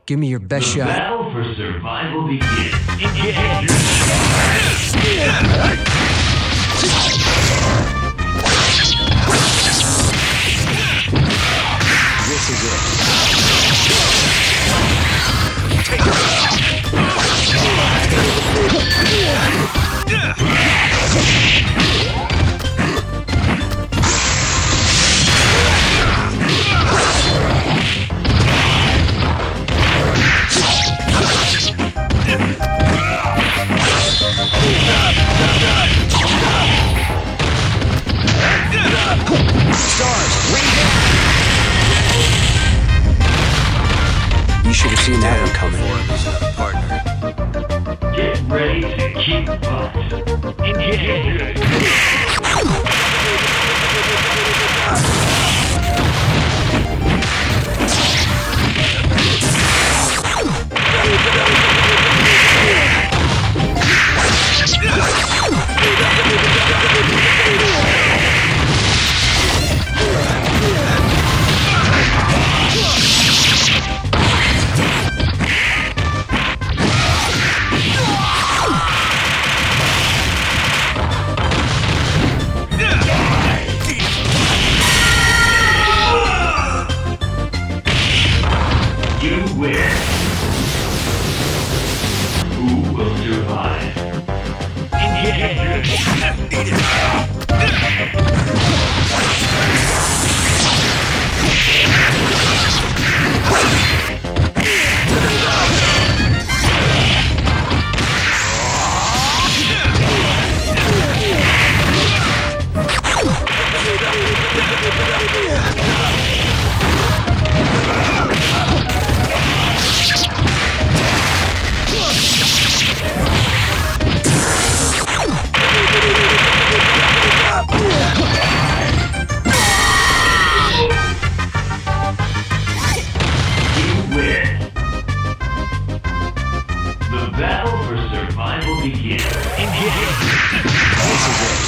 Give me your best The shot. battle for survival begins. This is it. You should have seen that one coming. Get ready to keep butt. You win. Who will survive? The battle for survival begins. This is it.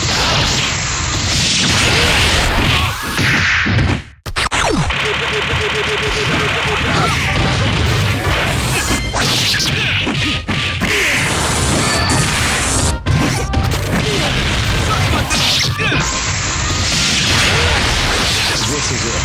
This is it.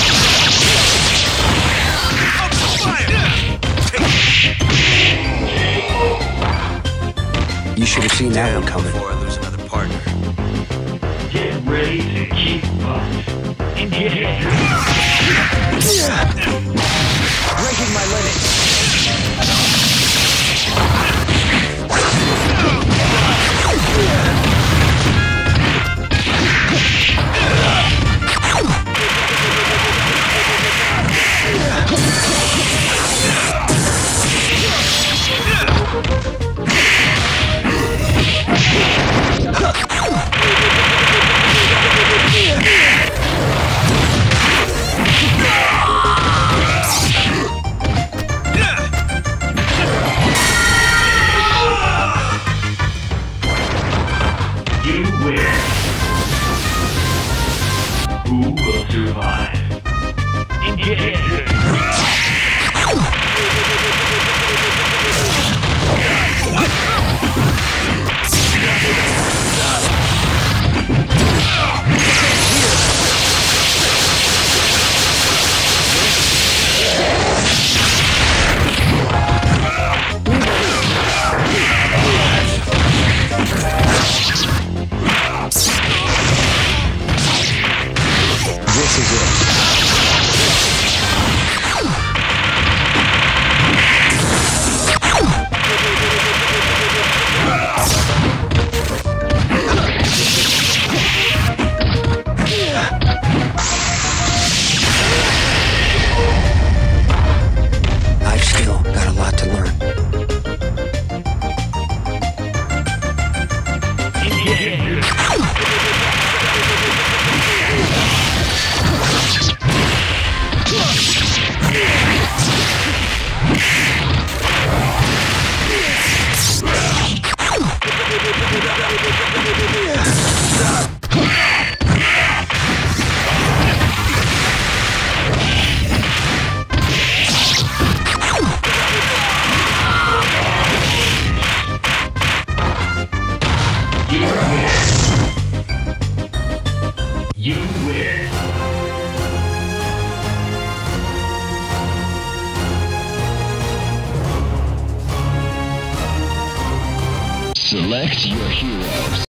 You should have seen that one coming. Before I lose another partner. Get ready to keep butt. Breaking my limits. You win. Select your hero.